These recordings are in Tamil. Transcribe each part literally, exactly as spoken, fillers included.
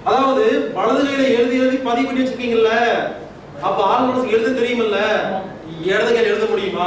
அதாவது வலது கையில எழுதி எழுதி பதிவு பண்ணி வச்சிருக்கீங்கல்ல, அப்ப ஆள் மனசுக்கு எழுத தெரியுமில்ல, இடது கையில எழுத முடியுமா?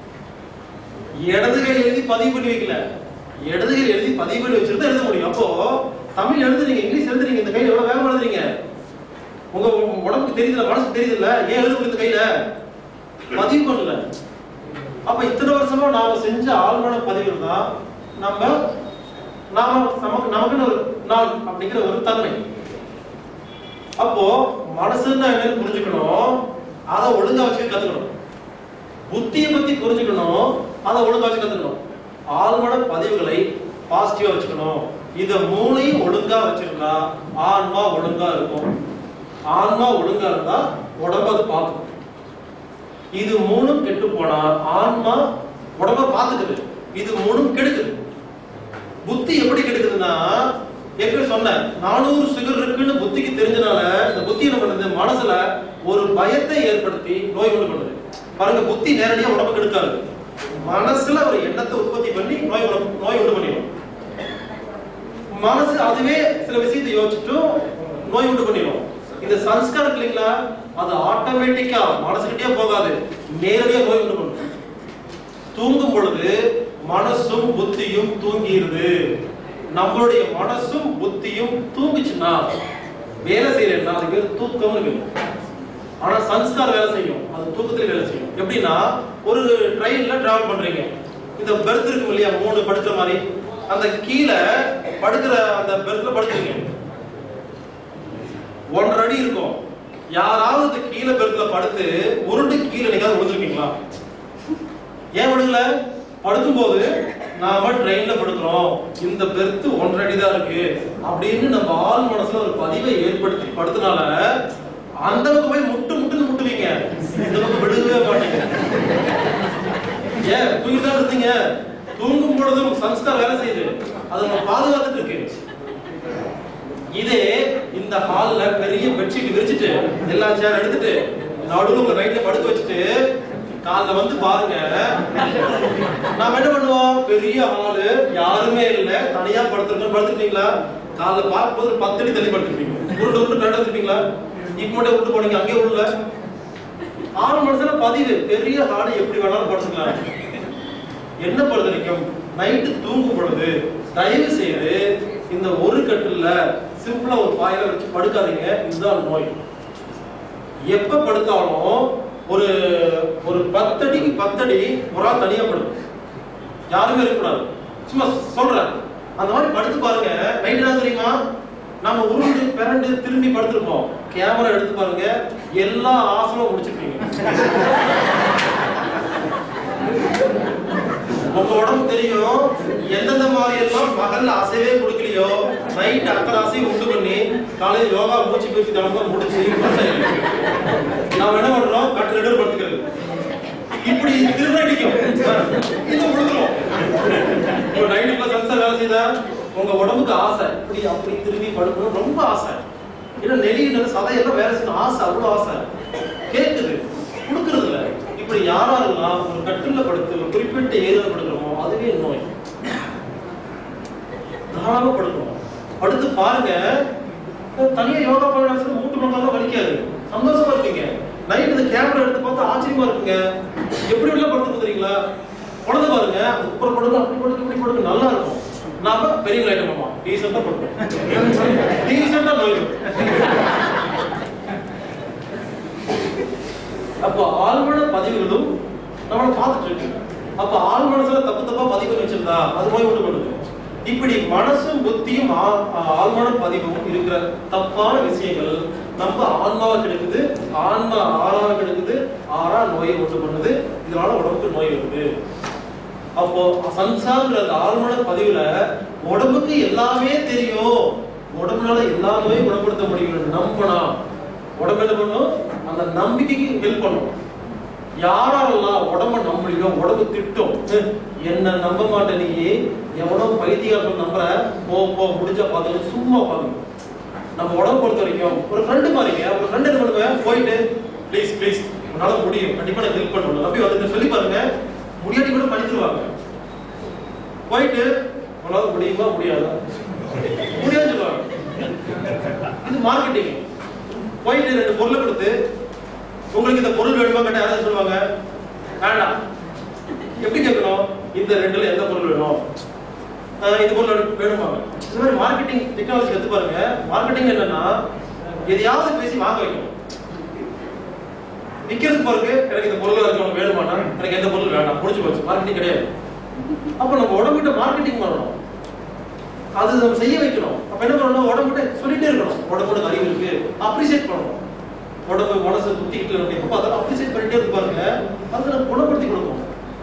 இடது கையில எழுதி பதிவு பண்ணி வைக்கல, இடது கையில எழுதி பதிவு பண்ணி வச்சிருந்தா எழுத முடியும். அப்போ தமிழ் எழுதுறீங்க, இங்கிலீஷ் எழுதுறீங்க, இந்த கையில எவ்வளவு வேகமா எழுதுறீங்க? உங்க உடம்புக்கு தெரியுதுல, மனசுக்கு தெரியுதுல்ல, ஏன் எழுத முடியுது கையில? பதிவு பண்ணல. அப்ப இத்தனை வருஷமா நாம செஞ்ச ஆழ்மன பதிவுகள் தான் நம்ம நாம நமக்கு நமக்குன்னு ஒரு நான் அப்படிங்கிற ஒரு தன்மை. அப்போ மனசுன்னா என்னன்னு புரிஞ்சுக்கணும், அதை ஒழுங்கா வச்சு கத்துக்கணும். புத்தியை பத்தி புரிஞ்சுக்கணும், அதை ஒழுங்கா வச்சு கத்துக்கணும். ஆழ்மன பதிவுகளை பாசிட்டிவா வச்சுக்கணும். இத மூணையும் ஒழுங்கா வச்சிருந்தா ஆன்மா ஒழுங்கா இருக்கும். ஆன்மா ஒழுங்கா இருந்தா உடம்பு அது பார்க்கும். இது மூணும் கெட்டு போனா ஆன்மா உடம்ப பார்த்துக்குது, இது மூணும் கெடுக்குது. புத்தி எப்படி கெடுக்குதுன்னா, எப்படி சொன்னேன், நானூறு சுகர் இருக்குன்னு புத்திக்கு தெரிஞ்சனால இந்த புத்தி என்ன பண்ணுது, மனசுல ஒரு பயத்தை ஏற்படுத்தி நோய் உண்டு பண்ணுது. பாருங்க, புத்தி நேரடியா உடம்பு கெடுக்காது, மனசுல ஒரு எண்ணத்தை உற்பத்தி பண்ணி நோய் நோய் உண்டு பண்ணிடும். மனசு அதுவே சில விஷயத்தை யோசிச்சுட்டும் நோய் உண்டு பண்ணிடும். இந்த சன்ஸ்காரம் இல்லைங்களா, அது ஆட்டோமேட்டிக்கா மனசுக்கிட்டே போகாது, நேரடியா நோய் உண்டு பண்ணும். தூங்கும் பொழுது மனசும் புத்தியும் தூங்கிடுது. நம்மளுடைய மனசும் புத்தியும் தூங்குச்சுன்னா வேலை செய்யறேன்னா அது பேர் தூக்கம்னு பேரு. ஆனா சன்ஸ்கார் வேலை செய்யும், அது தூக்கத்துல வேலை செய்யும். எப்படின்னா, ஒரு ட்ரெயின்ல டிராவல் பண்றீங்க, இந்த பெர்த் இருக்கும் இல்லையா, மூணு படுக்கிற மாதிரி, அந்த கீழே படுக்கிற அந்த பெர்த்ல படுக்கிறீங்க, ஒன்றரை அடி இருக்கும். யாராவது இந்த கீழே பெர்த்ல படுத்து உருண்டு கீழே நீங்க விழுந்துருக்கீங்களா? ஏன் விழுங்கல? படுக்கும் போது நாம ட்ரெயின்ல படுக்கிறோம், இந்த பெர்த் ஒன்றரை அடி தான் இருக்கு அப்படின்னு நம்ம ஆள் மனசுல ஒரு பதிவை ஏற்படுத்தி படுத்தனால அந்த பக்கம் போய் முட்டு முட்டுன்னு முட்டுவீங்க, இந்த பக்கம் விழுகவே மாட்டீங்க. ஏன் தூங்கிட்டு தான் இருந்தீங்க? தூங்கும் பொழுதும் சன்ஸ்கார் வேலை செய்யுது, அதை நம்ம பாதுகாத்துட்டு இருக்கு. இதே இந்த ஹால்ல பெரிய பெட்ஷீட் விரிச்சிட்டு எல்லா சேர் எடுத்துட்டு நடுவுல உங்க ரைட்ல படுக்க வச்சுட்டு காலைல வந்து பாருங்க, நாம என்ன பண்ணுவோம், பெரிய ஹாலு யாருமே இல்ல, தனியா படுத்துருக்கோம், படுத்துட்டீங்களா? காலைல பார்க்கும்போது ஒரு பத்து அடி தள்ளி படுத்துருப்பீங்க, உருண்டு உருண்டு கரெக்டா இருப்பீங்களா? இப்ப மட்டும் விட்டு போனீங்க, அங்கே உள்ள ஆறு மனசுல பதிவு, பெரிய ஹாலு எப்படி வேணாலும் படுத்துக்கலாம். என்ன பொறுத்த வரைக்கும் நைட்டு தூங்கும் பொழுது தயவு செய்து இந்த ஒரு கட்டில சிம்பிளா ஒரு பாயில வச்சு படுக்காதீங்க. இதுதான் நோய். எப்ப படுத்தாலும் ஒரு ஒரு பத்தடிக்கு பத்தடி ஒரு ஆள் தனியா படுக்கும், யாருமே இருக்கக்கூடாது. சும்மா சொல்றேன், அந்த மாதிரி படுத்து பாருங்க. நைட் என்ன தெரியுமா, நம்ம உருண்டு பிறண்டு திரும்பி படுத்திருப்போம், கேமரா எடுத்து பாருங்க, எல்லா ஆசனமும் முடிச்சிருப்பீங்க. உங்க உடம்பு தெரியும் எந்தெந்த மாதிரி எல்லாம் பகல்ல அசைவே கொடுக்கலையோ, நைட் அத்தனை அசையும் உண்டு பண்ணி காலையில் யோகா மூச்சு பயிற்சி தினமும் முடிச்சு நாம என்ன பண்றோம், கட்டு ரெண்டு படுத்துக்கிறது, இப்படி திருநடிக்கும், இது விழுந்துரும். ஒரு நைட்டுக்குள்ள சன்சர் வேலை செய்தா உங்க உடம்புக்கு ஆசை, இப்படி அப்படி திரும்பி படுக்கணும், ரொம்ப ஆசை. ஏன்னா நெலியில சதையெல்லாம் வேலை செய்யணும், ஆசை, அவ்வளவு ஆசை. கேட்குது, கொடுக்கறது இல்லை. இப்படி யாரெல்லாம் ஒரு கட்டுல படுத்து ஒரு குறிப்பிட்ட ஏரியாவில் படுக்கிறோமோ அதுவே நோய். தாராளமா படுக்கணும். படுத்து பாருங்க, தனியா யோகா பண்ண மூட்டு மணி வலிக்காது, சந்தோஷமா இருப்பீங்க. நைட் இந்த கேமரா எடுத்து பார்த்தா ஆச்சரியமா இருக்குங்க, எப்படி எல்லாம் படுத்து தெரியுங்களா? குழந்தை பாருங்க, அப்புறம் படுக்க அப்படி படுக்க இப்படி படுக்க நல்லா இருக்கும். நாம பெரிய ஐட்டமா டீசெண்டா படுப்போம், டீசெண்டா நோய். அப்போ ஆழ்மன பதிவுகளும் நம்மளை பார்த்துட்டு இருக்கு. அப்ப ஆள் மனசுல தப்பு தப்பா பதிவு வச்சிருந்தா அது நோய் உண்டு பண்ணுது. இப்படி மனசும் புத்தியும் ஆழ்மன பதிவும் இருக்கிற தப்பான விஷயங்கள் நம்ம ஆன்மாவை கெடுக்குது, ஆன்மா ஆறாவை கெடுக்குது, ஆறா நோயை உண்டு பண்ணுது, இதனால உடம்புக்கு நோய் வருது. அப்போ சம்சாரங்கிற அந்த ஆழ்மன பதிவுல உடம்புக்கு எல்லாமே தெரியும், உடம்புனால எல்லா நோயும் குணப்படுத்த முடியும் நம்பினா உடம்பு என்ன பண்ணும், அந்த நம்பிக்கைக்கு ஹெல்ப் பண்ணும். யாரெல்லாம் உடம்ப நம்பலையோ உடம்பு திட்டும், என்ன நம்ப மாட்டேன் நீ, எவனோ பைத்தியம் நம்புற, போ போ முடிஞ்சா பாத்து, சும்மா பாருங்க. நம்ம உடம்பு பொறுத்த வரைக்கும் ஒரு ஃப்ரெண்டு பாருங்க, ஒரு ஃப்ரெண்ட் என்ன பண்ணுவேன், போயிட்டு ப்ளீஸ் ப்ளீஸ் உன்னால முடியும், கண்டிப்பா நான் ஹெல்ப் பண்ணணும் அப்படி வந்து சொல்லி பாருங்க, முடியாட்டி கூட பண்ணிடுவாங்க. போயிட்டு உன்னால முடியுமா முடியாதா முடியாது சொல்லுவாங்க. மார்க்கெட்டிங். போயிட்டு ரெண்டு பொருளை கொடுத்து உங்களுக்கு இந்த பொருள் வேணுமா கேட்டா யாராவது சொல்லுவாங்க வேண்டாம். எப்படி கேட்கணும்? இந்த ரெண்டுல எந்த பொருள் வேணும், இந்த பொருள் வேணுமா? இந்த மாதிரி மார்க்கெட்டிங் டெக்னாலஜி கத்து பாருங்க. மார்க்கெட்டிங் என்னன்னா எதையாவது பேசி வாங்க வைக்கணும். விற்கிறது பாருங்க, எனக்கு இந்த பொருள் இருக்கணும் வேணுமானா எனக்கு எந்த பொருள் வேண்டாம், முடிச்சு போச்சு. மார்க்கெட்டிங் கிடையாது. அப்ப நம்ம உடம்புகிட்ட மார்க்கெட்டிங் பண்ணணும், அது நம்ம செய்ய வைக்கணும். அப்ப என்ன பண்ணணும்? உடம்புகிட்ட சொல்லிட்டே இருக்கணும், உடம்போட அறிவு இருக்கு, அப்ரிசியேட் பண்ணணும். உடம்பு மனசு புத்திக்கிட்டு எப்ப பார்த்தாலும் அப்ரிசியேட் பண்ணிட்டே இருப்பாருங்க. அதை நம்ம குணப்படுத்தி கொடுக்கணும்.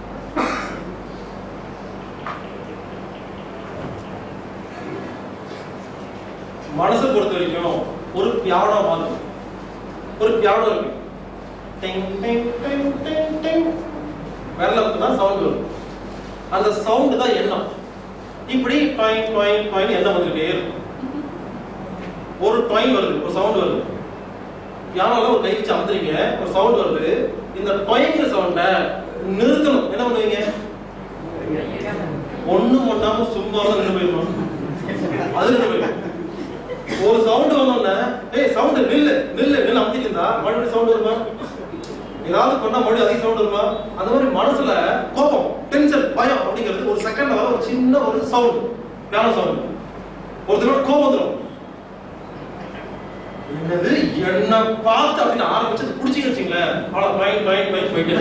மனசை பொறுத்த வரைக்கும் ஒரு பியானோ மாதிரி, ஒரு பியானோ இருக்கு. விரலுக்கு தான் சவுண்ட் வரும். அந்த சவுண்ட் தான் எண்ணம். இப்படி டாயின் டாயின் டாயின் எண்ணம் வந்துகிட்டே இருக்கும். ஒரு டாயின் வருது, ஒரு சவுண்ட் வருது. பியானோல ஒரு கை வச்சு அமுத்துறீங்க, ஒரு சவுண்ட் வருது. இந்த டாயிங்கிற சவுண்டை நிறுத்தணும். என்ன பண்ணுவீங்க? ஒண்ணும் பண்ணாம சும்மா தான் நின்று போயிருக்கணும். அது நின்று போயிடும். ஒரு சவுண்ட் வந்தோடனே ஏய் சவுண்ட் நில்லு நில்லு நில்லு அமுத்திட்டு இருந்தா மறுபடியும் சவுண்ட் வருமா? ஏதாவது பண்ணா மறுபடியும் அதிக சவுண்ட் வருமா? அந்த மாதிரி மனசுல கோபம், டென்ஷன், பயம் அப்படிங்கிறது ஒரு செகண்ட்ல வர ஒரு சின்ன ஒரு சவுண்ட், பியானோ சவுண்ட். ஒரு தடவை கோபம் வந்துடும். என்னது என்ன பார்த்து அப்படின்னு ஆரம்பிச்சு பிடிச்சிங்க வச்சுங்களேன், அவ்வளோ மைண்ட் மைண்ட் மைண்ட் போயிட்டு.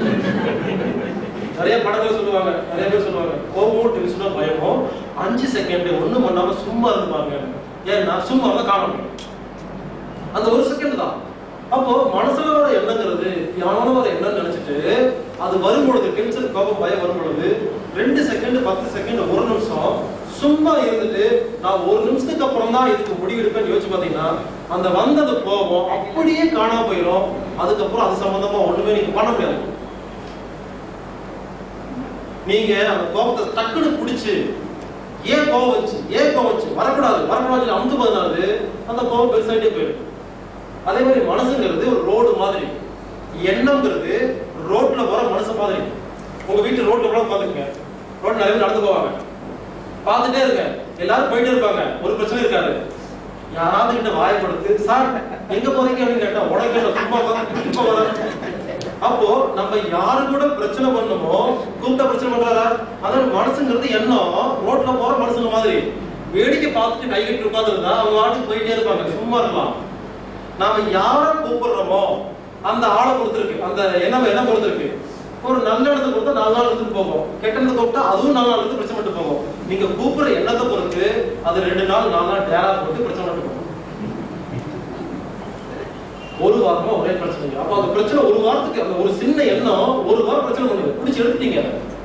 நிறைய படங்கள் சொல்லுவாங்க, நிறைய பேர் சொல்லுவாங்க கோபமும் டென்ஷனும் பயமும் அஞ்சு செகண்ட் ஒண்ணும் பண்ணாம சும்மா இருப்பாங்க. ஏன்னா சும்மா தான் காணணும், அந்த ஒரு செகண்ட் தான். அப்போ மனசுல வர எண்ணங்கிறது யானோ ஒரு எண்ணம் நினைச்சிட்டு அது வரும்பொழுது, டென்ஷன் கோபம் பயம் வரும்பொழுது ரெண்டு செகண்ட் பத்து செகண்ட் ஒரு நிமிஷம் சும்மா இருந்துட்டு நான் ஒரு நிமிஷத்துக்கு அப்புறம் தான் இதுக்கு முடிவெடுப்பேன்னு யோசிச்சு பார்த்தீங்கன்னா அந்த வந்தது கோபம் அப்படியே காணாம போயிடும். அதுக்கப்புறம் அது சம்பந்தமா ஒண்ணுமே நீங்க பண்ண முடியாது. நீங்க அந்த கோபத்தை டக்குன்னு பிடிச்சு ஏன் கோபம் வச்சு ஏன் கோபம் வச்சு வரக்கூடாது வரக்கூடாது அமுத்து பதினாறு அந்த கோபம் பெருசாயிட்டே போயிடும். அதே மாதிரி மனசுங்கிறது ஒரு ரோடு மாதிரி, எண்ணம்ங்கிறது ரோட்ல போற மனசு மாதிரி. உங்க வீட்டு ரோட்ல கூட பாத்துக்கங்க, ரோட்ல நிறைய பேர் நடந்து போவாங்க, பார்த்துட்டே இருக்க, எல்லாரும் போயிட்டே இருப்பாங்க, ஒரு பிரச்சனை இருக்காது. யாராவது கிட்ட வாயப்படுத்து சார் எங்க போறீங்க அப்படின்னு கேட்டா உடனே சும்மா சும்மா வர. அப்போ நம்ம யாரு கூட பிரச்சனை பண்ணணுமோ கூப்பிட்ட பிரச்சனை பண்றாரா? அதாவது மனசுங்கிறது எண்ணம் ரோட்ல போற மனசுங்க மாதிரி. வேடிக்கை பார்த்துட்டு கை கட்டி உட்காந்துருந்தா அவங்க வாட்டுக்கு போயிட்டே இருப்பாங்க, சும்மா இருக்கலாம். நாம யார கூப்பிடுறோமோ அந்த ஆளை பொறுத்திருக்கு, அந்த எண்ணம் என்ன பொறுத்திருக்கு. ஒரு நல்ல இடத்தை கொடுத்தா நாலு நாள் எடுத்துட்டு போகும், கெட்ட இடத்தை கூப்பிட்டா அதுவும் நாலு நாள் எடுத்து பிரச்சனை பண்ணிட்டு போகும். நீங்க கூப்பிடுற எண்ணத்தை பொறுத்து அது ரெண்டு நாள் நாலு நாள் டேரா போட்டு பிரச்சனை பண்ணிட்டு போகும். ஒரு வாரமா ஒரே பிரச்சனை. அப்ப அந்த பிரச்சனை ஒரு வாரத்துக்கு, அந்த ஒரு சின்ன எண்ணம் ஒரு வாரம் பிரச்சனை பண்ணுது, பிடிச்சி எடுத்துட்டீங்க.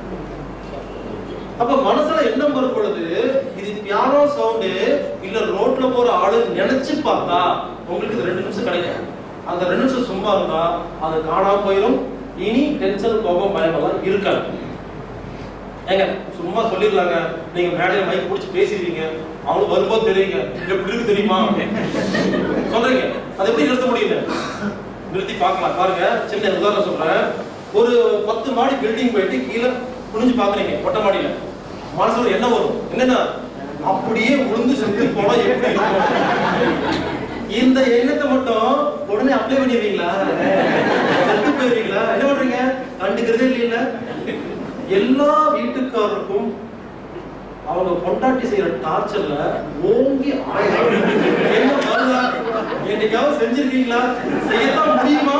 அப்ப மனசுல எண்ணம் வரும் பொழுது இது பியானோ சவுண்டு இல்ல ரோட்ல போற ஆளு நினைச்சு பார்த்தா உங்களுக்கு இது ரெண்டு நிமிஷம் கிடைக்கும். அந்த ரெண்டு நிமிஷம் சும்மா இருந்தா அது காணாம போயிடும். இனி டென்ஷன் கோபம் பயம் எல்லாம் இருக்காது. ஏங்க சும்மா சொல்லிடலாங்க, நீங்க மேடையில மைக் பிடிச்சி பேசிடுவீங்க, அவங்களுக்கு வரும்போது தெரியுங்க எப்படி இருக்கு தெரியுமா சொல்றீங்க. அது எப்படி நிறுத்த முடியல? நிறுத்தி பார்க்கலாம். பாருங்க, சின்ன உதாரணம் சொல்றேன். ஒரு பத்து மாடி பில்டிங் போயிட்டு கீழே குனிஞ்சு பாக்குறீங்க, மொட்டை மாடியில. மனசுல என்ன வரும்? என்னன்னா அப்படியே உளுந்து செத்து போனா எப்படி இருக்கும்? இந்த எண்ணத்தை மட்டும் உடனே அப்ளை பண்ணிடுவீங்களா? செத்து போயிருவீங்களா? என்ன பண்றீங்க? கண்டுக்கிறதே இல்லையில. எல்லா வீட்டுக்காரருக்கும் அவங்க பொண்டாட்டி செய்யற டார்ச்சர்ல ஓங்கி என்ன பாருங்க, என்னைக்காவது செஞ்சிருக்கீங்களா? செய்யத்தான் முடியுமா?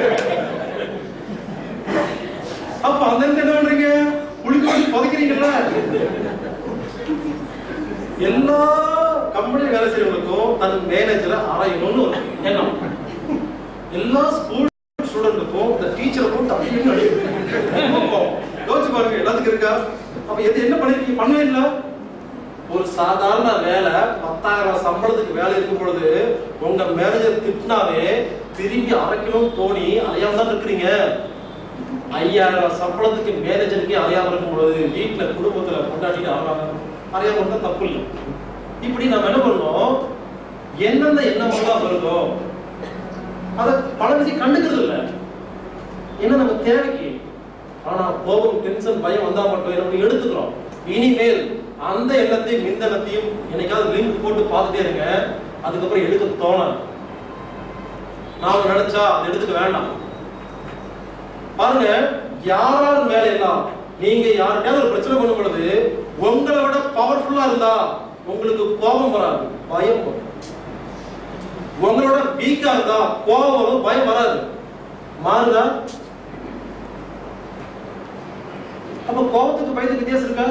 அப்ப அந்த என்ன பண்றீங்க? குளிக்க குளிக்க புதைக்கிறீங்களா? எல்லா கம்பெனி வேலை செய்யறவங்களுக்கும் தன் மேனேஜரை ஆராயணும்னு ஒரு எண்ணம். எல்லா ஸ்கூல் ஸ்டூடெண்ட்டுக்கும் இந்த டீச்சருக்கும் அப்படின்னு யோசிச்சு பாருங்க, எல்லாத்துக்கும் இருக்கா? அப்ப எது என்ன பண்ணிருக்கீங்க? பண்ணவே இல்ல. ஒரு சாதாரண வேலை பத்தாயிரம் சம்பளத்துக்கு வேலை இருக்கும் பொழுது உங்க மேனேஜர் திட்டினாவே திரும்பி அரைக்கணும் தோணி அறையாம தான் இருக்கிறீங்க. ஐயாயிரம் சம்பளத்துக்கு மேனேஜருக்கே அறையாம இருக்கும் பொழுது வீட்டுல குடும்பத்துல கொண்டாடிட்டு ஆறாங்க, அறையாம இருந்தா தப்பு இல்லை. இப்படி நம்ம என்ன பண்ணோம், என்னென்ன எண்ணமெல்லாம் வருதோ அதை பல விஷயம் கண்டுக்கிறது இல்லை. என்ன நம்ம தேவைக்கு. ஆனா கோபம் டென்ஷன் பயம் வந்தா மட்டும் நம்ம எடுத்துக்கிறோம். இனிமேல் அந்த எண்ணத்தையும் இந்த எண்ணத்தையும் என்னைக்காவது லிங்க் போட்டு பார்த்துட்டே இருங்க. அதுக்கப்புறம் எடுக்க தோணாது. நாம நினைச்சா அது எடுத்துக்க வேண்டாம். பாருங்க, யாரால் மேல எல்லாம் நீங்க யாருக்கையாவது ஒரு பிரச்சனை பண்ணும் பொழுது உங்களை விட பவர்ஃபுல்லா இருந்தா உங்களுக்கு கோபம் வராது, பயம் வரும். உங்களோட வீக்கா இருந்தா கோபம் வரும், பயம் வராது. மாறுதா? அப்ப கோபத்துக்கு பயத்துக்கு வித்தியாசம் இருக்கா?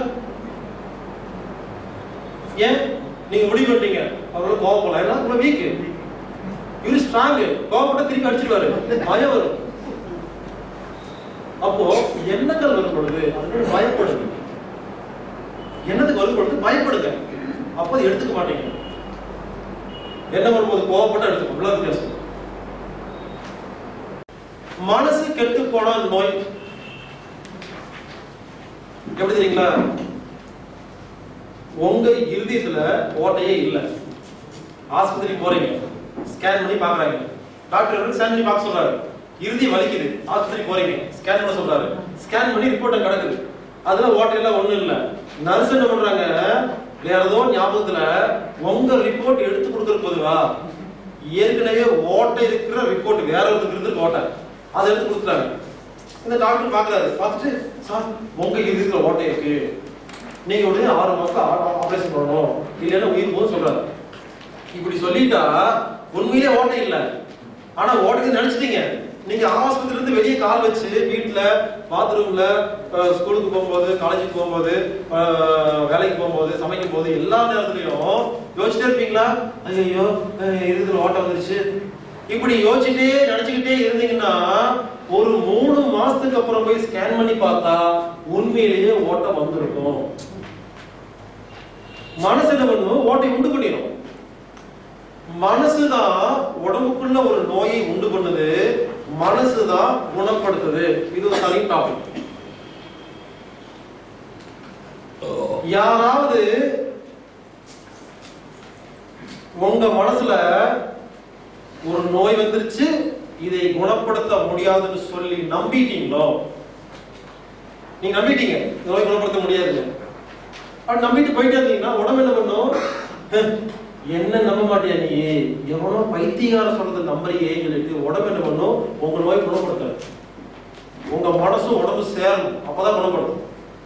ஏன் நீங்க முடிவு பண்ணிட்டீங்க அவரோட கோபம் போல, ஏன்னா உங்களை வீக்கு, இவரு ஸ்ட்ராங், கோபப்பட்ட திருப்பி அடிச்சிருவாரு, பயம் வரும். அப்போ எண்ணங்கள் வரும் பொழுது அதோட பயப்படுது. எண்ணத்துக்கு வரும் பொழுது பயப்படுங்க, அப்போ எடுத்துக்க மாட்டீங்க. என்ன வரும்போது கோபப்பட்ட எடுத்துக்கோ, இவ்வளவு வித்தியாசம். மனசு கெட்டு போன நோய் எப்படி தெரியுங்களா? உங்க இருதயத்துல ஓட்டையே இல்லை. ஆஸ்பத்திரி போறீங்க, ஸ்கேன் பண்ணி பாக்குறாங்க, டாக்டர் ஸ்கேன் பண்ணி பார்க்க சொல்றாரு, இறுதி வலிக்குது, ஆஸ்பத்திரி போறீங்க, ஸ்கேன் பண்ண சொல்றாரு, ஸ்கேன் பண்ணி ரிப்போர்ட் கிடக்குது, அதுல ஓட்டையெல்லாம் ஒண்ணும் இல்ல. நர்ஸ் என்ன பண்றாங்க, வேற ஏதோ ஞாபகத்துல உங்க ரிப்போர்ட் எடுத்து கொடுக்கற போதுவா ஏற்கனவே ஓட்டை இருக்கிற ரிப்போர்ட் வேற ஒருத்தருக்கு இருந்து ஓட்டை அதை எடுத்து கொடுக்குறாங்க. இந்த டாக்டர் பாக்குறாரு, பார்த்துட்டு சார் உங்க இருக்கிற ஓட்டை இருக்கு, நீங்க உடனே ஆறு மாசம் ஆபரேஷன் பண்ணணும், இல்லைன்னா உயிர் போது சொல்றாரு. இப்படி சொல்லிட்டா உண்மையிலே ஓட்டை இல்லை, ஆனா ஓட்டைக்கு நினைச்சிட்டீங்க. நீங்க ஆஸ்பத்திரில இருந்து வெளியே கால் வச்சு வீட்டுல, பாத்ரூம்ல, ஸ்கூலுக்கு போகும்போது, காலேஜுக்கு போகும்போது, வேலைக்கு போகும்போது, சமைக்கும் போது எல்லா நேரத்துலயும் யோசிச்சுட்டே இருப்பீங்களா, ஐயோ இருக்கிற ஓட்டம் வந்துருச்சு. இப்படி யோசிச்சுட்டே நினைச்சுக்கிட்டே இருந்தீங்கன்னா ஒரு மூணு மாசத்துக்கு அப்புறம் போய் ஸ்கேன் பண்ணி பார்த்தா உண்மையிலேயே ஓட்டம் வந்திருக்கும். மனசு என்ன பண்ணும், ஓட்டை உண்டு பண்ணிடும். மனசுதான் உடம்புக்குள்ள ஒரு நோயை உண்டு பண்ணுது, மனசுதான் குணப்படுத்துது. இது ஒரு தனி டாபிக். யாராவது உங்க மனசுல ஒரு நோய் வந்துருச்சு, இதை குணப்படுத்த முடியாதுன்னு சொல்லி நம்பிட்டீங்களோ, நீங்க நம்பிட்டீங்க நோய் குணப்படுத்த முடியாது, நம்பிட்டு போயிட்டே இருந்தீங்கன்னா உடம்பு என்ன பண்ணும், என்ன நம்ப மாட்டியா நீ, எவனோ பைத்தியகார சொல்றது நம்புறியே சொல்லிட்டு உடம்பு என்ன பண்ணும், உங்க நோய் குணப்படுத்த உங்க மனசும் உடம்பு சேரணும், அப்பதான் குணப்படும்.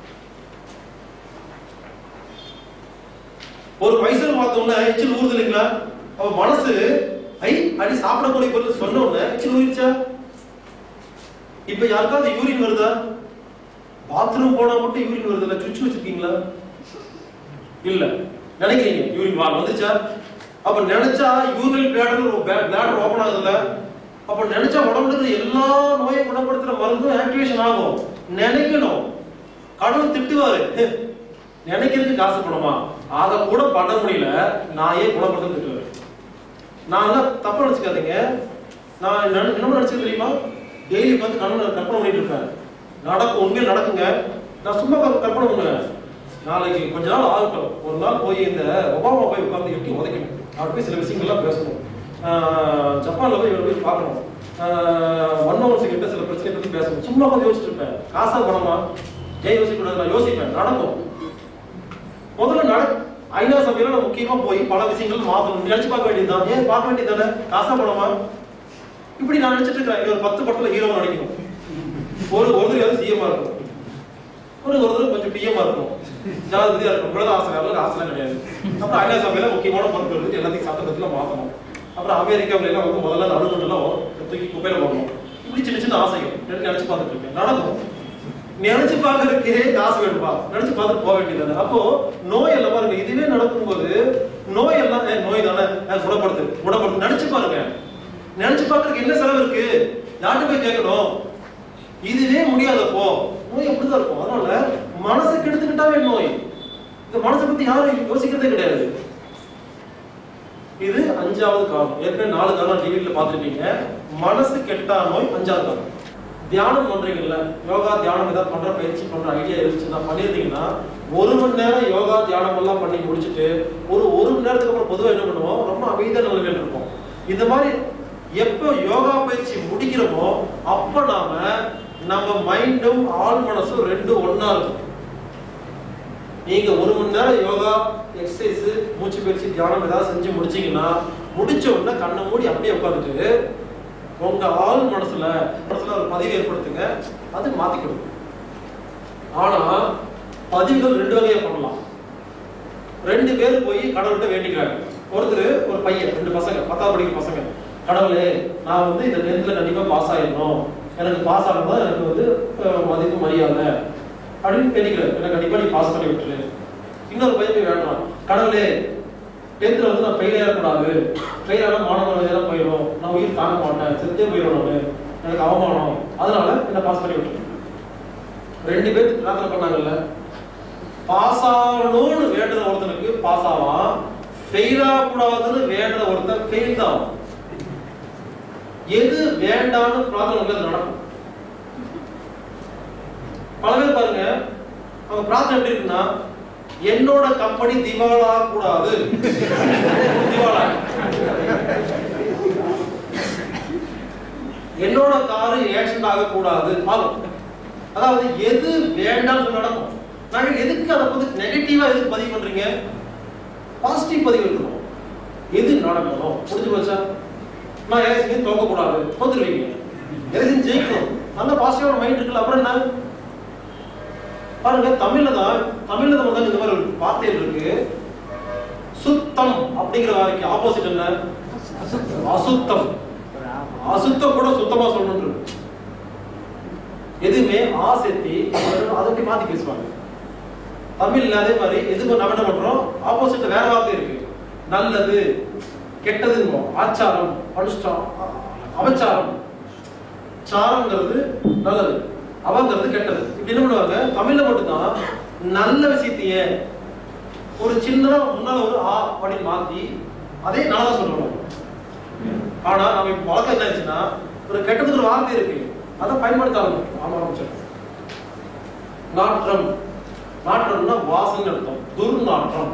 ஒரு வயசுல பார்த்தோம்னா எச்சில் ஊறுது இல்லைங்களா, அப்ப மனசு ஐ அடி சாப்பிடக்கூடிய பொருள் சொன்ன உடனே எச்சில் ஊறிச்சா. இப்ப யாருக்காவது யூரின் வருதா, பாத்ரூம் போனா மட்டும் யூரின் வருது இல்ல, சுவிட்ச் வச்சிருக்கீங்களா? இல்ல, நினைக்கிறீங்க யூரின் வா வந்துச்சா. அப்ப நினைச்சா யூரினல் பிளாடர் பிளாடர் ஓபன் ஆகுதுல்ல, அப்ப நினைச்சா உடம்புல எல்லா நோயை குணப்படுத்துற மருந்தும் ஆக்டிவேஷன் ஆகும். நினைக்கணும், கடவுள் திட்டுவாரு, நினைக்கிறதுக்கு காசு பணமா, அதை கூட பண்ண முடியல, நான் ஏன் குணப்படுத்த திட்டுவாரு. நான் தப்பா நினைச்சுக்காதீங்க, நான் என்ன நினைச்சது தெரியுமா, டெய்லி பார்த்து கண்ணு கற்பனை பண்ணிட்டு இருப்பேன், நடக்கும், உண்மையில் நடக்குங்க. நான் சும்மா கற்பனை பண்ணுவேன், நாளைக்கு கொஞ்ச நாள் ஆகட்டும், ஒரு நாள் போய் இந்த ஒபாமா போய் உட்கார்ந்து எட்டி உதைக்கணும், அவர் போய் சில விஷயங்கள்லாம் பேசணும், ஜப்பான்ல போய் இவர் போய் பார்க்கணும், மன்மோகன் கிட்ட சில பிரச்சனை பத்தி பேசணும். சும்மா கொஞ்சம் யோசிச்சுட்டு இருப்பேன், காசா பணமா ஏன் யோசிக்கூடாது, நான் யோசிப்பேன், நடக்கும். முதல்ல நட ஐநா சபையில நான் முக்கியமா போய் பல விஷயங்கள் மாத்தணும் நினைச்சு பார்க்க வேண்டியதுதான். ஏன் பார்க்க வேண்டியதானே, காசா பணமா இப்படி நான் நினைச்சிட்டு இருக்கேன். ஒரு பத்து படத்துல ஹீரோவா நடிக்கணும், ஒரு ஒரு சிஎம்மா இருக்கும், ஒரு ஒருத்தர் கொஞ்சம் பிஎம்மா இருக்கும், ஜாதிபதியா இருக்கும், இவ்வளவு ஆசை, அவ்வளவு ஆசைலாம் கிடையாது. அப்புறம் ஐநா சபையில முக்கியமான பொறுப்பு எடுத்து எல்லாத்தையும் சட்டத்துல மாத்தணும். அப்புறம் அமெரிக்காவில எல்லாம் வந்து முதல்ல நடுநெல்லாம் தூக்கி குப்பையில போடணும். இப்படி சின்ன சின்ன ஆசைகள் நினைச்சு பார்த்துட்டு இருக்கேன், நடக்கும். நினைச்சு பார்க்கறதுக்கே காசு வேணும்பா, நினைச்சு பார்த்துட்டு போக வேண்டியது. அப்போ நோய் எல்லாம் பாருங்க, இதுவே நடக்கும்போது நோய் எல்லாம் நோய் தானே குணப்படுத்து குணப்படுத்து நினைச்சு பாருங்க. நினைச்சு பார்க்கறதுக்கு என்ன செலவு இருக்கு, யார்கிட்ட போய் கேட்கணும், இதுவே முடியாதப்போ நோய் அப்படிதான் இருக்கும். அதனால மனசை கெடுத்துக்கிட்டாவே நோய். இந்த மனசை பத்தி யாரும் யோசிக்கிறதே கிடையாது. இது அஞ்சாவது காரணம். ஏற்கனவே நாலு காரணம் டிவியில பார்த்துருப்பீங்க. மனசு கெட்டா நோய் அஞ்சாவது காரணம். தியானம் பண்றீங்கல்ல, யோகா தியானம் ஏதாவது பண்ற பயிற்சி பண்ற ஐடியா இருந்துச்சுன்னா பண்ணிருந்தீங்கன்னா ஒரு மணி நேரம் யோகா தியானம் எல்லாம் பண்ணி முடிச்சுட்டு ஒரு ஒரு மணி நேரத்துக்கு அப்புறம் பொதுவாக என்ன பண்ணுவோம், ரொம்ப அமைதியான நிலைமையில் இருப்போம். இந்த மாதிரி எப்போ யோகா பயிற்சி முடிக்கிறோமோ அப்ப நாம நம்ம மைண்டும் ஆள் மனசும் ரெண்டும் ஒன்னா இருக்கும். நீங்க ஒரு மணி நேரம் யோகா எக்ஸசைஸ் மூச்சு பயிற்சி தியானம் ஏதாவது செஞ்சு முடிச்சீங்கன்னா முடிச்ச உடனே கண்ணை மூடி அப்படியே உட்காந்துட்டு உங்க ஆள் மனசுல மனசுல ஒரு பதிவு ஏற்படுத்துங்க, அது மாத்திக்கணும். ஆனா பதிவுகள் ரெண்டு வகையா பண்ணலாம். ரெண்டு பேர் போய் கடவுள்கிட்ட வேண்டிக்கிறாங்க. ஒருத்தர் ஒரு பையன், ரெண்டு பசங்க, பத்தாவது படிக்கிற பசங்க, கடவுளே நான் வந்து இந்த டென்த்ல கண்டிப்பா பாஸ் ஆயிடணும், எனக்கு பாஸ் ஆகணும், எனக்கு வந்து மதிப்பு மரியாதை அப்படின்னு வேண்டிக்கிறாரு, எனக்கு கண்டிப்பா நீ பாஸ் பண்ணி விட்டுரு. இன்னொரு பையன் போய் வேண்டாம், கடவுளே டென்த்ல வந்து நான் ஃபெயில் ஆகக்கூடாது, ஃபெயில் ஆனா மாணவர்கள் எல்லாம் போயிடும், நான் உயிர் தாங்க மாட்டேன், செத்தே போயிடும், நான் எனக்கு அவமானம், அதனால என்ன பாஸ் பண்ணி விட்டுரு. ரெண்டு பேருக்கு பிரார்த்தனை பண்ணாங்கல்ல, பாஸ் ஆகணும்னு வேண்டத ஒருத்தனுக்கு பாஸ் ஆவான், ஃபெயில் ஆகக்கூடாதுன்னு வேண்டத ஒருத்தன் ஃபெயில் தான். எது வேண்டான்னு பிரார்த்தனை நடக்கும். பல பேர் பாருங்க, அவங்க பிரார்த்தனை எப்படி இருக்குன்னா, என்னோட கம்பெனி திவாலா கூடாது, திவாலா, என்னோட காரு ஆக்சிடென்ட் ஆக கூடாது ஆகும். அதாவது எது வேண்டாம்னு நடக்கும். நாங்க எதுக்கு அதை வந்து நெகட்டிவா எதுக்கு பதிவு பண்றீங்க? பாசிட்டிவ் பதிவு இருக்கணும். எது நடக்கணும் புரிஞ்சு போச்சா? நான் எலெக்ஷன் தோக்க கூடாது, தோத்துருவீங்க. எலெக்ஷன் ஜெயிக்கணும், நல்ல பாசிட்டிவான மைண்ட் இருக்குல்ல, அப்புறம் என்ன? பாருங்க, தமிழ்ல தான் தமிழ்ல தான் இந்த மாதிரி ஒரு வார்த்தை இருக்கு. சுத்தம் அப்படிங்கிற வார்த்தைக்கு ஆப்போசிட் என்ன? அசுத்தம். அசுத்தம் கூட சுத்தமா சொல்லணும். எதுவுமே ஆசைத்தி அதை மாத்தி பேசுவாங்க. தமிழ்ல அதே மாதிரி எதுவும் நம்ம என்ன பண்றோம், ஆப்போசிட்ல வேற வார்த்தை இருக்கு. நல்லது கெட்டதுன்னு, ஆச்சாரம் அனுஷ்டானம், அவச்சாரம். சாரம்ங்கிறது நல்லது, அவங்கிறது கெட்டது. இப்படி என்ன பண்ணுவாங்க, தமிழ்ல மட்டும்தான் நல்ல விஷயத்தையே ஒரு சின்னதா முன்னால ஒரு ஆ அப்படின்னு மாத்தி அதே நல்லா சொல்லுவாங்க. ஆனா நம்ம இப்ப வழக்கம் என்ன ஆச்சுன்னா, ஒரு கெட்டதுக்கு ஒரு வார்த்தை இருக்கு, அதை பயன்படுத்த ஆரம்பிச்சோம். நாற்றம், நாற்றம்னா வாசனை அர்த்தம், துர்நாற்றம்.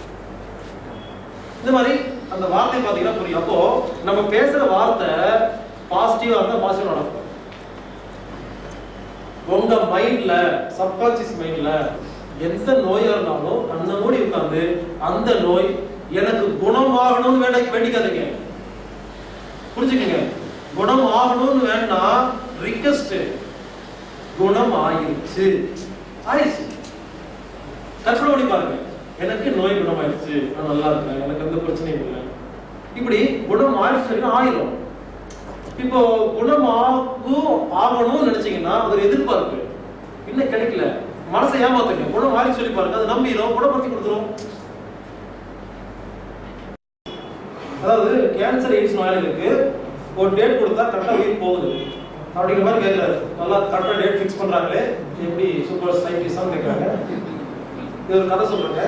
இந்த மாதிரி அந்த வார்த்தை பாத்தீங்கன்னா புரியும். அப்போ நம்ம பேசுற வார்த்தை பாசிட்டிவா இருந்தா பாசிட்டிவ் நடக்கும். உங்க மைண்ட்ல, சப்கான்சியஸ் மைண்ட்ல எந்த நோயா இருந்தாலும் கண்ணை மூடி உட்கார்ந்து அந்த நோய் எனக்கு குணமாகணும்னு வேண்ட வேண்டிக்காதீங்க. புரிஞ்சுக்கங்க, குணம் ஆகணும்னு வேணா ரிக்வெஸ்ட், குணம் ஆயிடுச்சு, ஆயிடுச்சு. கற்பனை பண்ணி பாருங்க, எனக்கு நோய் குணமாயிடுச்சு, நான் நல்லா இருக்கேன், எனக்கு எந்த பிரச்சனையும் இல்லை, இப்படி குணம் ஆயிடுச்சு ஆயிரும். இப்போ குணமாகும் ஆகணும்னு நினைச்சீங்கன்னா அது ஒரு எதிர்பார்ப்பு, இன்னும் கிடைக்கல, மனசை ஏமாத்துங்க. குணம் ஆகி சொல்லி பாருங்க, அது நம்பிடும், குணப்படுத்தி கொடுத்துரும். அதாவது கேன்சர் எய்ட்ஸ் நோயாளிகளுக்கு ஒரு டேட் கொடுத்தா கரெக்டா உயிர் போகுது அப்படிங்கிற மாதிரி கேட்கிறாரு. நல்லா கரெக்டா டேட் ஃபிக்ஸ் பண்றாங்களே, எப்படி சூப்பர் சயின்டிஸ்டா கேட்கறாங்க. இது ஒரு கதை சொல்றாங்க.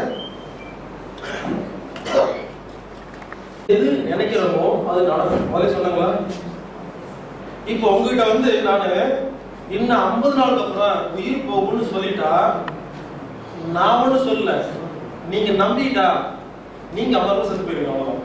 எது நினைக்கிறோமோ அது நடக்கும். முதல்ல சொன்னாங்களா? இப்போ உங்ககிட்ட வந்து நானு இன்னும் ஐம்பது நாளுக்கு அப்புறம் உயிர் போகும்னு சொல்லிட்டா, நான் ஒண்ணு சொல்லல, நீங்க நம்பிட்டா நீங்க அவ்வளவு செத்து போயிருங்க. அவ்வளவுதான்,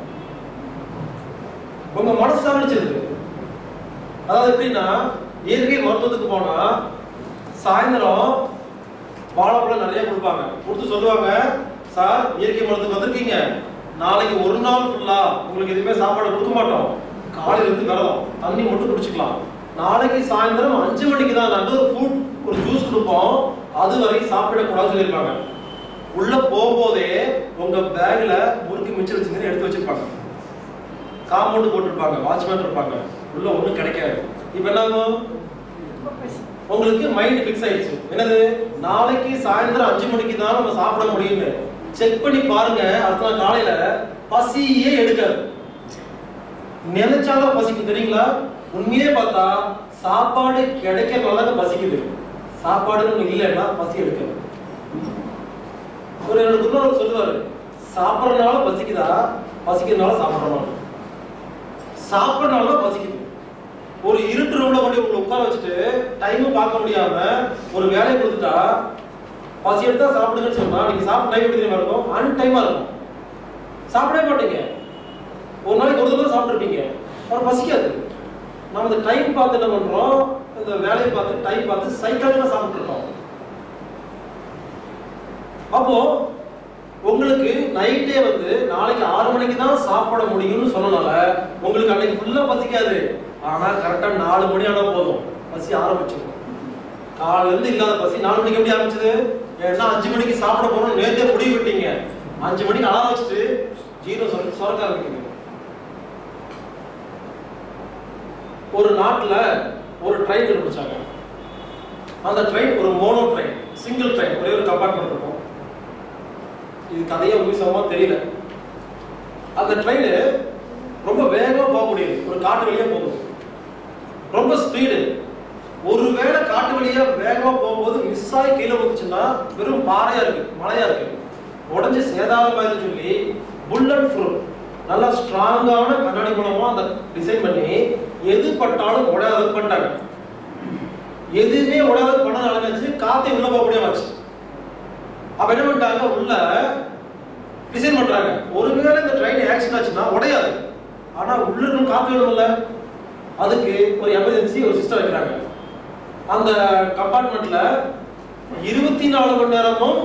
உங்க மனசு சாமிச்சிருது. அதாவது எப்படின்னா, இயற்கை மருத்துவத்துக்கு போனா சாயந்தரம் வாழைப்பழம் நிறைய கொடுப்பாங்க, கொடுத்து சொல்லுவாங்க, சார் இயற்கை மருத்துவம் வந்திருக்கீங்க, நாளைக்கு ஒரு நாள் ஃபுல்லா உங்களுக்கு எதுவுமே சாப்பாடு கொடுக்க மாட்டோம், காலையில இருந்து விரதம், தண்ணி மட்டும் குடிச்சுக்கலாம், நாளைக்கு சாயந்தரம் அஞ்சு மணிக்கு தான் நாங்க ஒரு ஃபுட் ஒரு ஜூஸ் கொடுப்போம், அது வரைக்கும் சாப்பிடக்கூடாதுன்னு சொல்லியிருப்பாங்க. உள்ள போகும்போதே உங்க பேக்ல முறுக்கு மிச்சம் வச்சுன்னு எடுத்து வச்சிருப்பாங்க, காம்பவுண்ட் போட்டிருப்பாங்க, வாட்ச்மேன் இருப்பாங்க, உள்ள ஒண்ணும் கிடைக்காது. இப்ப என்ன ஆகும், உங்களுக்கு மைண்ட் பிக்ஸ் ஆயிடுச்சு, என்னது நாளைக்கு சாயந்தரம் அஞ்சு மணிக்கு தான் நம்ம சாப்பிட முடியும்னு. செக் பண்ணி பாருங்க, அடுத்த நாள் காலையில பசியே எடுக்காது. நினைச்சாலும் பசிக்கும் தெரியுங்களா? உண்மையே பார்த்தா சாப்பாடு கிடைக்கிறதுனால பசிக்குது, சாப்பாடு இல்லைன்னா பசி எடுக்காது. ஒரு என்னோட குருநாதர் சொல்லுவாரு, சாப்பிடறதுனால பசிக்குதா, பசிக்கிறதுனால சாப்பிடறனால? சாப்பிடறதுனால பசிக்குது. ஒரு இருட்டு ரூம்ல கொண்டு உங்களை உட்கார வச்சுட்டு டைமும் பார்க்க முடியாம ஒரு வேலையை கொடுத்துட்டா, பசி எடுத்தா சாப்பிடுங்கன்னு சொன்னா நீங்க சாப்பிட டைம் எப்படி தெரியுமா இருக்கும்? அன் டைமா இருக்கும், சாப்பிடவே மாட்டீங்க. ஒரு நாளைக்கு ஒரு தடவை சாப்பிட்டுருப்பீங்க, அப்புறம் பசிக்காது. நம்ம இந்த டைம் பார்த்து என்ன பண்றோம், இந்த வேலையை பார்த்து டைம் பார்த்து சைக்காலஜிக்கலா சாப்பிட்டு இருக்கோம். அப்போ உங்களுக்கு நைட்டே வந்து நாளைக்கு ஆறு மணிக்கு தான் சாப்பிட முடியும்னு சொன்னனால உங்களுக்கு அன்னைக்கு ஃபுல்லா பசிக்காது. ஆனா கரெக்டா நாலு மணி ஆனா போதும் பசி ஆரம்பிச்சிடும். காலையில இருந்து இல்லாத பசி நாலு மணிக்கு எப்படி ஆரம்பிச்சது? ஏன்னா அஞ்சு மணிக்கு சாப்பிட போறோம் நேரத்தே முடிவு விட்டீங்க. அஞ்சு மணிக்கு அலாரம் வச்சுட்டு ஜீரோ சொல் சொரக்க ஆரம்பிக்குது. ஒரு நாட்டுல ஒரு ட்ரெயின் கண்டுபிடிச்சாங்க. அந்த ட்ரெயின் ஒரு மோனோ ட்ரெயின், சிங்கிள் ட்ரெயின், ஒரே ஒரு கம்பார்ட்மெண்ட் இருக்கும். இது கதையா உண்மைசமா தெரியல. அந்த ட்ரெயின் ரொம்ப வேகமா போக முடியுது, ஒரு காட்டு வழியா போகுது, ரொம்ப ஸ்பீடு. ஒருவேளை காட்டு வழியா வேகமா போகும்போது மிஸ் ஆகி கீழே வந்துச்சுன்னா வெறும் பாறையா இருக்கு, மலையா இருக்கு, உடஞ்சி சேதாரமாயிருந்து சொல்லி புல்லட் ப்ரூஃப் நல்லா ஸ்ட்ராங்கான கண்ணாடி மூலமா அந்த டிசைன் பண்ணி எது பட்டாலும் உடையாத பண்ணிட்டாங்க. எதுவுமே உடையாத பண்ண காத்தை உள்ள போக முடியாமச்சு. அப்ப என்ன பண்ணிட்டாங்க, உள்ள டிசைன் பண்றாங்க. ஒருவேளை இந்த ட்ரெயின் ஆக்சிடென்ட் ஆச்சுன்னா உடையாது, ஆனா உள்ள இருக்கும் காத்து வேணும்ல, அதுக்கு ஒரு எமர்ஜென்சி ஒரு சிஸ்டம் வைக்கிறாங்க. அந்த கம்பார்ட்மெண்ட்ல இருபத்தி நாலு மணி நேரமும்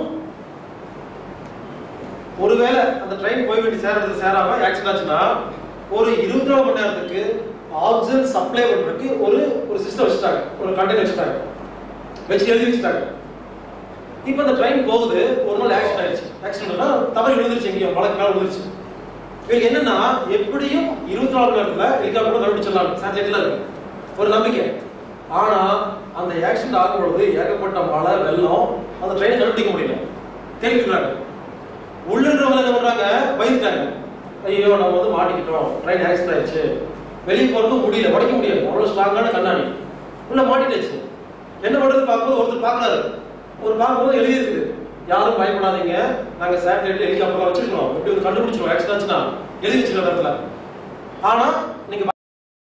ஒருவேளை அந்த ட்ரெயின் போய் விட்டு சேரது சேராம ஆக்சிடென்ட் ஆச்சுன்னா ஒரு இருபத்தி நாலு மணி நேரத்துக்கு ஆக்சிஜன் சப்ளை பண்றதுக்கு ஒரு ஒரு சிஸ்டம் வச்சுட்டாங்க, ஒரு கண்டெய்னர் வச்சுட்டாங்க, வச்சு எழுதி வச்சுட்டாங்க. இப்போ அந்த ட்ரெயின் போகுது, ஒரு நாள் ஆக்சிடென்ட் ஆயிடுச்சு. ஆக்சிடென்ட்னா தவறி விழுந்துருச்சு, எங்கேயோ மலைக்கு மேல விழுந்துருச்சு. இவங்க என்னன்னா எப்படியும் இருபத்தி நாலு மணி நேரத்துல ஹெலிகாப்டர் கண்டுபிடிச்சிடலாம், சேட்டலைட்ல இருக்கு ஒரு நம்பிக்கை. ஆனா அந்த ஆக்சிடென்ட் ஆகும்பொழுது ஏகப்பட்ட மழை வெள்ளம், அந்த ட்ரெயினை கண்டுபிடிக்க முடியல, தேடிக்கிறாங்க. உள்ள இருக்கிறவங்க என்ன பண்றாங்க, பயந்துட்டாங்க. ஐயோ நம்ம வந்து மாட்டிக்கிட்டோம், ட்ரெயின் ஆக்சிடென்ட் ஆயிடுச்சு, வெளியே போறதும் முடியல, உடைக்க முடியாது, அவ்வளவு ஸ்ட்ராங்கான கண்ணாடி உள்ள மாட்டிடுச்சு. என்ன பண்றது பார்க்கும்போது ஒருத்தர் பாக்குறாரு, ஒரு பார்க்கும்போது எழுதி இருக்குது, யாரும் பயப்படாதீங்க, நாங்க சேட்டலைட் ஹெலிகாப்டர் வச்சிருக்கோம், எப்படி கண்டுபிடிச்சிருவோம் ஆக்சிடென்ட் ஆச்சுன்னா எழுதி வச்சிருக்க இடத்துல. ஆனா நீங்க